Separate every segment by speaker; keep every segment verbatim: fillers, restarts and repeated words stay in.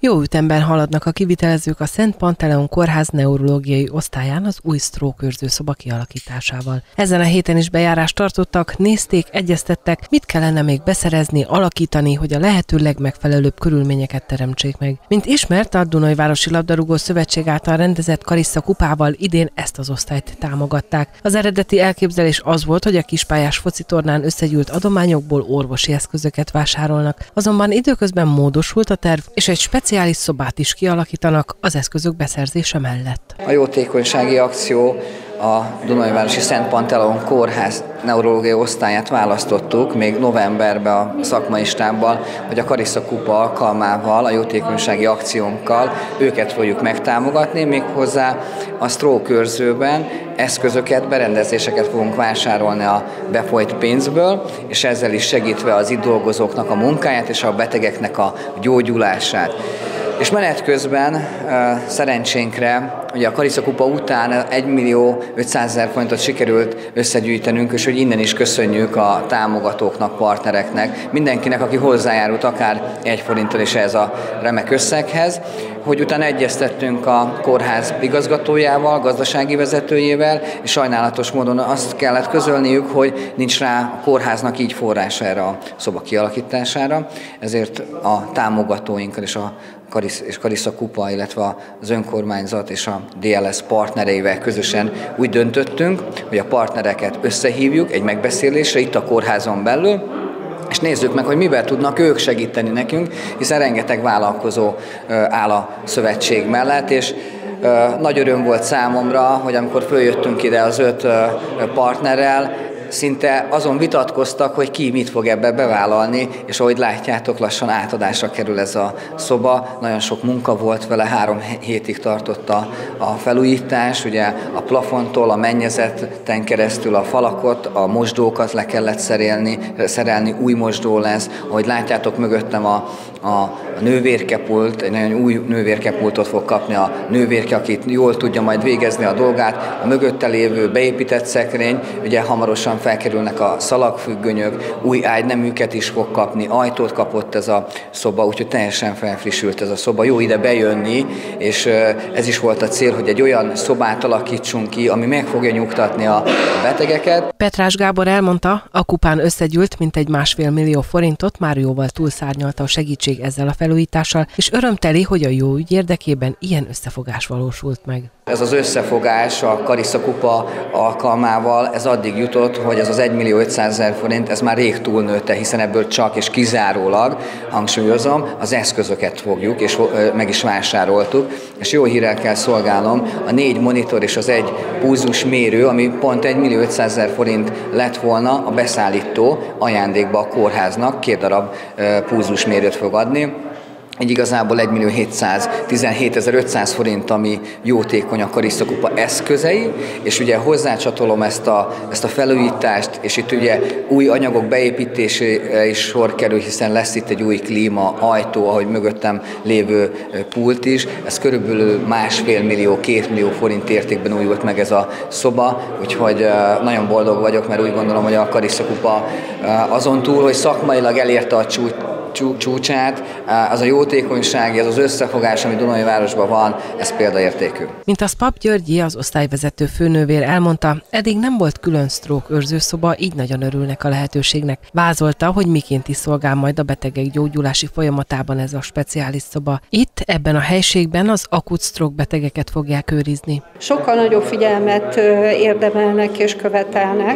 Speaker 1: Jó ütemben haladnak a kivitelezők a Szent Panteleon Kórház neurológiai osztályán az új sztrókőrző szoba kialakításával. Ezen a héten is bejárást tartottak, nézték, egyeztettek, mit kellene még beszerezni, alakítani, hogy a lehető legmegfelelőbb körülményeket teremtsék meg. Mint ismert, a Dunajvárosi Labdarúgó Szövetség által rendezett Karissa kupával idén ezt az osztályt támogatták. Az eredeti elképzelés az volt, hogy a kispályás focitornán összegyűlt adományokból orvosi eszközöket vásárolnak, azonban időközben módosult a terv, és egy speciális szobát is kialakítanak az eszközök beszerzése mellett.
Speaker 2: A jótékonysági akció a Dunajvárosi Szent Panteleon Kórház neurológiai osztályát választottuk még novemberben a szakmai stábbal, hogy a Karissa kupa alkalmával, a jótékonysági akciónkkal őket fogjuk megtámogatni, méghozzá a sztrókőrzőben eszközöket, berendezéseket fogunk vásárolni a befolyt pénzből, és ezzel is segítve az itt dolgozóknak a munkáját és a betegeknek a gyógyulását. És menet közben uh, szerencsénkre, ugye a Karissa kupa után egymillió ötszázezer forintot sikerült összegyűjtenünk, és hogy innen is köszönjük a támogatóknak, partnereknek, mindenkinek, aki hozzájárult akár egy forinttal is ehhez a remek összeghez, hogy utána egyeztettünk a kórház igazgatójával, gazdasági vezetőjével, és sajnálatos módon azt kellett közölniük, hogy nincs rá a kórháznak így forrása erre a szoba kialakítására, ezért a támogatóinkkal és a és Karissa kupa, illetve az önkormányzat és a dé el es partnereivel közösen úgy döntöttünk, hogy a partnereket összehívjuk egy megbeszélésre itt a kórházon belül, és nézzük meg, hogy mivel tudnak ők segíteni nekünk, hiszen rengeteg vállalkozó áll a szövetség mellett, és nagy öröm volt számomra, hogy amikor följöttünk ide az öt partnerrel, szinte azon vitatkoztak, hogy ki mit fog ebbe bevállalni, és ahogy látjátok, lassan átadásra kerül ez a szoba. Nagyon sok munka volt vele, három hétig tartott a, a felújítás, ugye a plafontól, a mennyezeten keresztül a falakot, a mosdókat le kellett szerelni, szerelni, új mosdó lesz. Ahogy látjátok mögöttem a, a, a nővérkepult, egy nagyon új nővérkepultot fog kapni a nővérke, akit jól tudja majd végezni a dolgát. A mögötte lévő beépített szekrény, ugye hamarosan felkerülnek a szalagfüggönyök, új ágyneműket is fog kapni, ajtót kapott ez a szoba, úgyhogy teljesen felfrissült ez a szoba. Jó ide bejönni, és ez is volt a cél, hogy egy olyan szobát alakítsunk ki, ami meg fogja nyugtatni a betegeket.
Speaker 1: Petrás Gábor elmondta, a kupán összegyűlt mintegy másfél millió forintot, már jóval túlszárnyalta a segítség ezzel a felújítással, és örömteli, hogy a jó ügy érdekében ilyen összefogás valósult meg.
Speaker 2: Ez az összefogás a Karissa kupa alkalmával, ez addig jutott, hogy ez az egymillió ötszázezer forint, ez már rég túlnőtte, hiszen ebből csak és kizárólag, hangsúlyozom, az eszközöket fogjuk, és meg is vásároltuk, és jó hírrel kell szolgálnom, a négy monitor és az egy pulzusmérő, ami pont egymillió ötszázezer forint lett volna, a beszállító ajándékba a kórháznak két darab pulzusmérőt fog adni. Így igazából egymillió hétszáztizenhétezer-ötszáz forint, ami jótékony a Karissa kupa eszközei, és ugye hozzácsatolom ezt a, ezt a felújítást, és itt ugye új anyagok beépítésére is sor kerül, hiszen lesz itt egy új klíma, ajtó, ahogy mögöttem lévő pult is, ez körülbelül másfél millió, két millió forint értékben újult meg ez a szoba, úgyhogy nagyon boldog vagyok, mert úgy gondolom, hogy a Karissa kupa azon túl, hogy szakmailag elérte a csúcs, csúcsát, az a jótékonyság, ez az összefogás, ami Dunajvárosban van, ez példaértékű.
Speaker 1: Mint az Pap Györgyi, az osztályvezető főnővér elmondta, eddig nem volt külön sztrók őrzőszoba, így nagyon örülnek a lehetőségnek. Vázolta, hogy miként is szolgál majd a betegek gyógyulási folyamatában ez a speciális szoba. Itt, ebben a helységben az akut sztrók betegeket fogják őrizni.
Speaker 3: Sokkal nagyobb figyelmet érdemelnek és követelnek,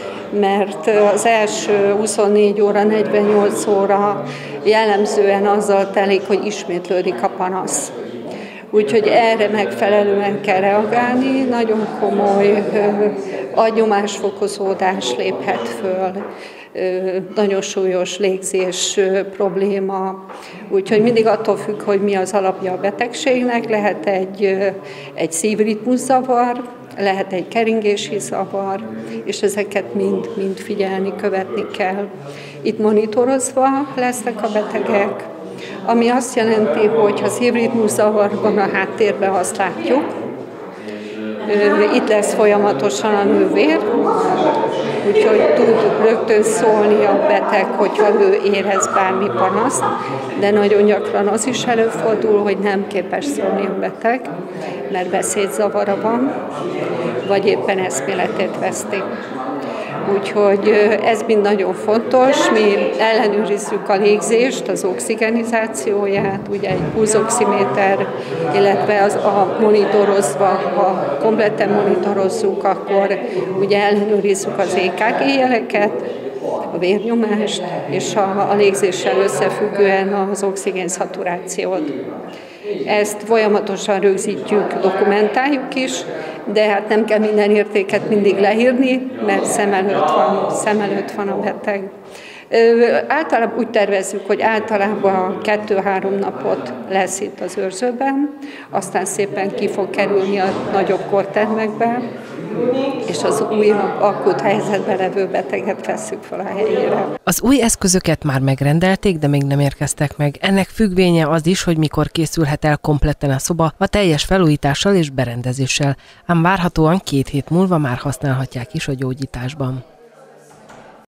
Speaker 3: mert az első huszonnégy óra, negyvennyolc óra jellemzően azzal telik, hogy ismétlődik a panasz. Úgyhogy erre megfelelően kell reagálni, nagyon komoly agynyomásfokozódás léphet föl, nagyon súlyos légzés probléma, úgyhogy mindig attól függ, hogy mi az alapja a betegségnek, lehet egy, egy szívritmuszavar, lehet egy keringési zavar, és ezeket mind, mind figyelni, követni kell. Itt monitorozva lesznek a betegek, ami azt jelenti, hogy ha szívritmuszavar van a háttérben, azt látjuk, Itt lesz folyamatosan a nővér, úgyhogy tud rögtön szólni a beteg, hogyha ő érez bármi panaszt, de nagyon gyakran az is előfordul, hogy nem képes szólni a beteg, mert beszédzavara van, vagy éppen eszméletét veszti. Úgyhogy ez mind nagyon fontos, mi ellenőrizzük a légzést, az oxigenizációját, ugye egy pulzoximéter, illetve az a monitorozva, ha kompletten monitorozzuk, akkor ugye ellenőrizzük az é ká gé jeleket, a vérnyomást, és a, a légzéssel összefüggően az oxigénszaturációt. Ezt folyamatosan rögzítjük, dokumentáljuk is, de hát nem kell minden értéket mindig leírni, mert szem előtt van, szem előtt van a beteg. Ö, általában úgy tervezzük, hogy általában kettő-három napot lesz itt az őrzőben, aztán szépen ki fog kerülni a nagyobb kortermekbe, és az újabb akut helyzetben levő beteget vesszük fel a helyére.
Speaker 1: Az új eszközöket már megrendelték, de még nem érkeztek meg. Ennek függvénye az is, hogy mikor készülhet el kompletten a szoba a teljes felújítással és berendezéssel, ám várhatóan két hét múlva már használhatják is a gyógyításban.